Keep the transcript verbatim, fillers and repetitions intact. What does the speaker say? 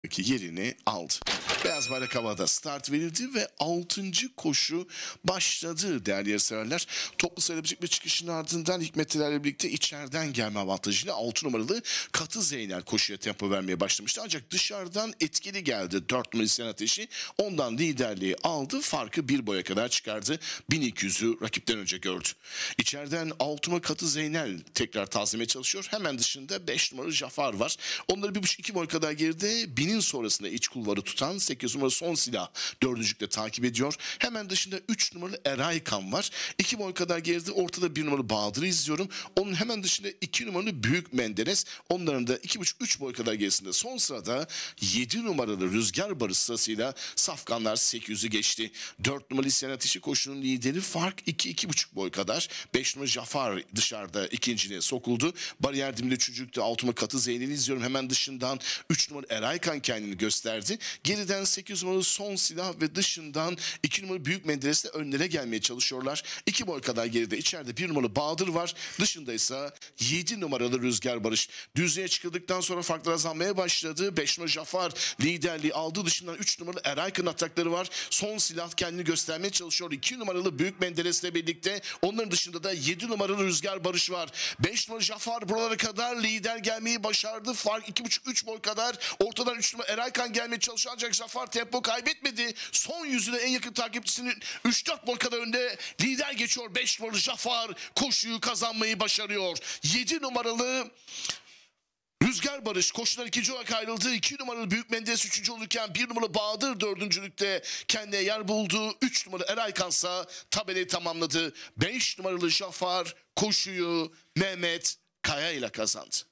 yerini aldı. Beyaz bayrak havada, start verildi ve altıncı koşu başladı değerli yarışseverler. Toplu sayılabilecek bir çıkışın ardından Hikmetlilerle birlikte içeriden gelme avantajıyla altı numaralı Katı Zeynel koşuya tempo vermeye başlamıştı. Ancak dışarıdan etkili geldi dört numaralı İsyan Ateşi. Ondan liderliği aldı. Farkı bir boya kadar çıkardı. bin iki yüzü rakipten önce gördü. İçeriden altı numaralı Katı Zeynel tekrar tazimeye çalışıyor. Hemen dışında beş numaralı Jafar var. Onları bir buçuk iki boy kadar geride, binin sonrasında iç kulvarı tutan sekiz numaralı Son Silah dördüncükle takip ediyor. Hemen dışında üç numaralı Eraykan var. iki boy kadar geride, ortada bir numaralı Bahadır'ı izliyorum. Onun hemen dışında iki numaralı Büyük Menderes. Onların da iki buçuk üç boy kadar gerisinde. Son sırada yedi numaralı Rüzgar Barış sırasıyla Safkanlar sekiz yüzü geçti. dört numaralı İsyan Ateşi koşunun lideri, fark iki iki buçuk boy kadar. beş numaralı Jafar dışarıda ikinciliğe sokuldu. Bariyer dimli üçüncülükte altı numaralı Katı Zeynel'i izliyorum. Hemen dışından üç numaralı Eraykan kendini gösterdi. Geriden sekiz numaralı Son Silah ve dışından iki numaralı Büyük Menderes'le önlere gelmeye çalışıyorlar. iki boy kadar geride içeride bir numaralı Bahadır var. Dışında ise yedi numaralı Rüzgar Barış. Düzlüğe çıkıldıktan sonra farklar azalmaya başladı. beş numaralı Jafar liderliği aldı. Dışından üç numaralı Eraykan atakları var. Son Silah kendini göstermeye çalışıyor. iki numaralı Büyük Menderes'le birlikte. Onların dışında da yedi numaralı Rüzgar Barış var. beş numaralı Jafar buralara kadar lider gelmeyi başardı. Fark iki buçuk üç boy kadar. Ortadan üç numaralı Eraykan gelmeye çalışıyor ancak Jafar tempo kaybetmedi. Son yüzüne en yakın takipçisinin üç dört boy kadar önde lider geçiyor. beş numaralı Jafar koşuyu kazanmayı başarıyor. yedi numaralı Rüzgar Barış koşudan ikinci olarak ayrıldı. iki numaralı Büyük Menderes üçüncü olurken bir numaralı Bahadır dördüncülükte kendine yer buldu. üç numaralı Eraykansa tabelayı tamamladı. beş numaralı Jafar koşuyu Mehmet Kaya ile kazandı.